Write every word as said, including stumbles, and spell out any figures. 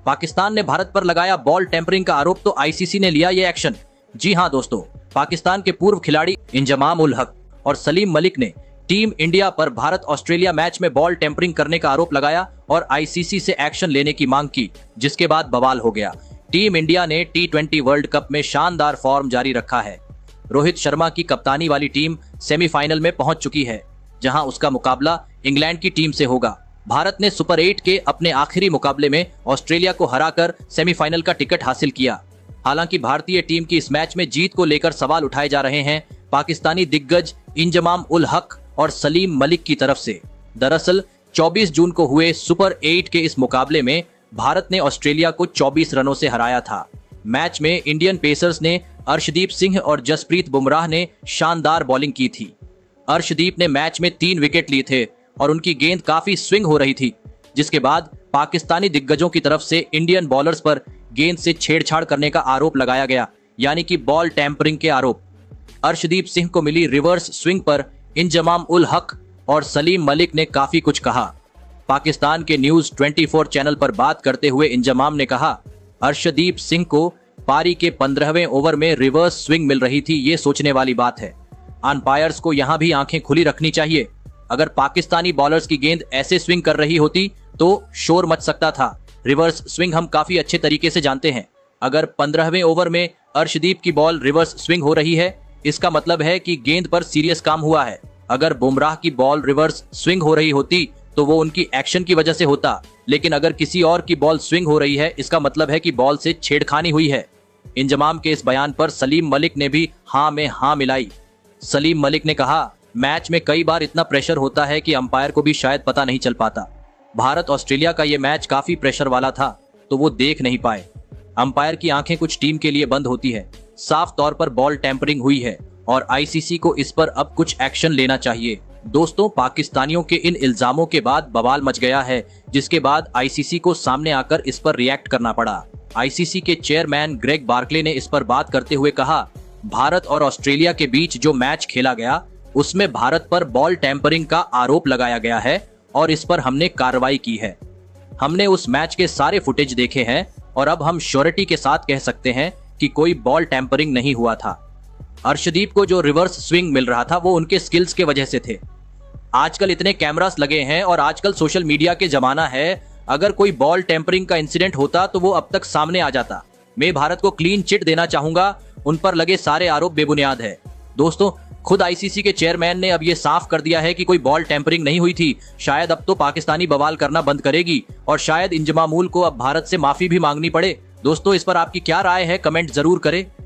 पाकिस्तान ने भारत पर लगाया बॉल टेम्परिंग का आरोप तो आईसीसी ने लिया ये एक्शन। जी हां दोस्तों, पाकिस्तान के पूर्व खिलाड़ी इंजमाम उल हक और सलीम मलिक ने टीम इंडिया पर भारत ऑस्ट्रेलिया मैच में बॉल टेम्परिंग करने का आरोप लगाया और आईसीसी से एक्शन लेने की मांग की, जिसके बाद बवाल हो गया। टीम इंडिया ने टी ट्वेंटी वर्ल्ड कप में शानदार फॉर्म जारी रखा है। रोहित शर्मा की कप्तानी वाली टीम सेमीफाइनल में पहुंच चुकी है, जहां उसका मुकाबला इंग्लैंड की टीम से होगा। भारत ने सुपर एट के अपने आखिरी मुकाबले में ऑस्ट्रेलिया को हराकर सेमीफाइनल का टिकट हासिल किया। हालांकि भारतीय टीम की इस मैच में जीत को लेकर सवाल उठाए जा रहे हैं पाकिस्तानी दिग्गज इंजमाम उल हक और सलीम मलिक की तरफ से। दरअसल चौबीस जून को हुए सुपर एट के इस मुकाबले में भारत ने ऑस्ट्रेलिया को चौबीस रनों से हराया था। मैच में इंडियन पेसर्स ने अर्शदीप सिंह और जसप्रीत बुमराह ने शानदार बॉलिंग की थी। अर्शदीप ने मैच में तीन विकेट लिए थे और उनकी गेंद काफी स्विंग हो रही थी, जिसके बाद पाकिस्तानी दिग्गजों की तरफ से इंडियन बॉलर्स पर गेंद से छेड़छाड़ करने का आरोप लगाया गया, यानी कि बॉल टैंपरिंग के आरोप। अर्शदीप सिंह को मिली रिवर्स स्विंग पर इंजमाम उल हक और सलीम मलिक ने काफी कुछ कहा। पाकिस्तान के न्यूज चौबीस चैनल पर बात करते हुए इंजमाम ने कहा, अर्शदीप सिंह को पारी के पंद्रहवें ओवर में रिवर्स स्विंग मिल रही थी, ये सोचने वाली बात है। अंपायर्स को यहाँ भी आंखें खुली रखनी चाहिए। अगर पाकिस्तानी बॉलर्स की गेंद ऐसे स्विंग कर रही होती तो शोर मच सकता था। रिवर्स स्विंग हम काफी अच्छे तरीके से जानते हैं। अगर पंद्रहवें ओवर में अर्शदीप की बॉल रिवर्स स्विंग हो रही है, इसका मतलब है कि गेंद पर सीरियस काम हुआ है। अगर बुमराह की बॉल रिवर्स स्विंग हो रही होती तो वो उनकी एक्शन की वजह से होता, लेकिन अगर किसी और की बॉल स्विंग हो रही है, इसका मतलब है कि बॉल से छेड़खानी हुई है। इंजमाम के इस बयान पर सलीम मलिक ने भी हाँ में हाँ मिलाई। सलीम मलिक ने कहा, मैच में कई बार इतना प्रेशर होता है कि अंपायर को भी शायद पता नहीं चल पाता। भारत ऑस्ट्रेलिया का ये मैच काफी प्रेशर वाला था, तो वो देख नहीं पाए। अंपायर की आंखें कुछ टीम के लिए बंद होती है। साफ तौर पर बॉल टैंपरिंग हुई है और आईसीसी को इस पर अब कुछ एक्शन लेना चाहिए। दोस्तों, पाकिस्तानियों के इन इल्जामों के बाद बवाल मच गया है, जिसके बाद आईसीसी को सामने आकर इस पर रिएक्ट करना पड़ा। आईसीसी के चेयरमैन ग्रेग बार्कले ने इस पर बात करते हुए कहा, भारत और ऑस्ट्रेलिया के बीच जो मैच खेला गया उसमें भारत पर बॉल टैंपरिंग का आरोप लगाया गया है और इस पर हमने कार्रवाई की है। हमने उस मैच के सारे फुटेज देखे हैं और अब हम श्योरिटी के साथ कह सकते हैं कि कोई बॉल टैंपरिंग नहीं हुआ था। अर्शदीप को जो रिवर्स स्विंग मिल रहा था वो उनके स्किल्स के वजह से थे। आजकल इतने कैमरास लगे हैं और आजकल सोशल मीडिया के जमाना है। अगर कोई बॉल टैंपरिंग का इंसिडेंट होता तो वो अब तक सामने आ जाता। मैं भारत को क्लीन चिट देना चाहूंगा, उन पर लगे सारे आरोप बेबुनियाद है। दोस्तों, खुद आईसीसी के चेयरमैन ने अब ये साफ कर दिया है कि कोई बॉल टैंपरिंग नहीं हुई थी। शायद अब तो पाकिस्तानी बवाल करना बंद करेगी और शायद इंजमामुल को अब भारत से माफी भी मांगनी पड़े। दोस्तों, इस पर आपकी क्या राय है, कमेंट जरूर करें।